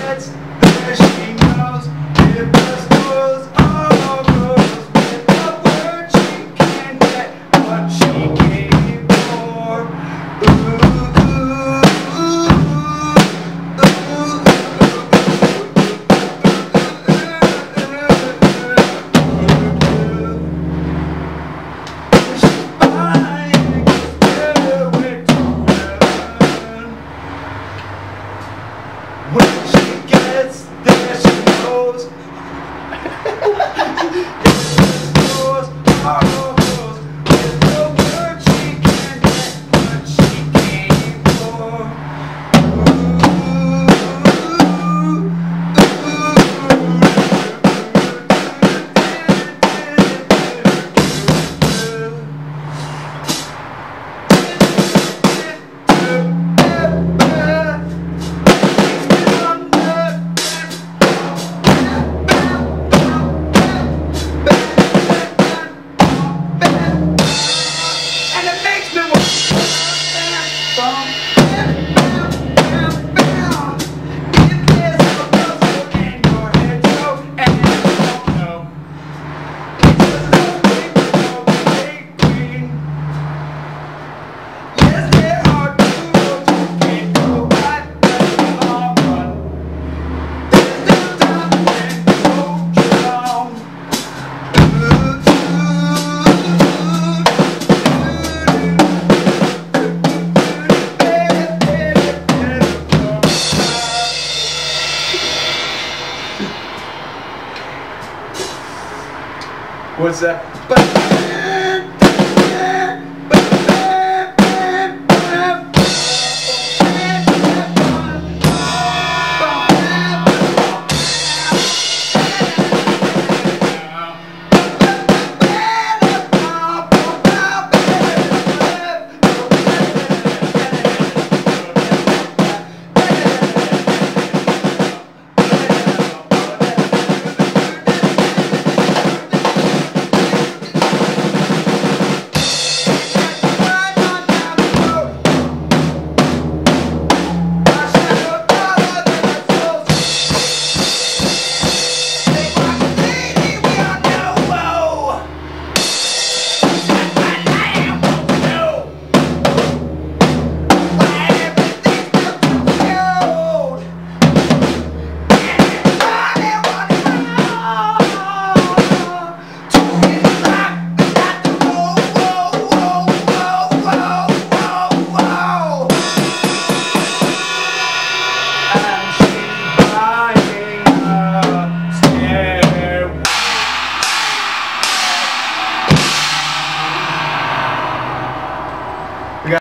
gets there, she knows. If the stores all goes with the word, she can get what she came for. When she gets there, she knows. If the stores all goes with the word, she can get what she came for. What's that?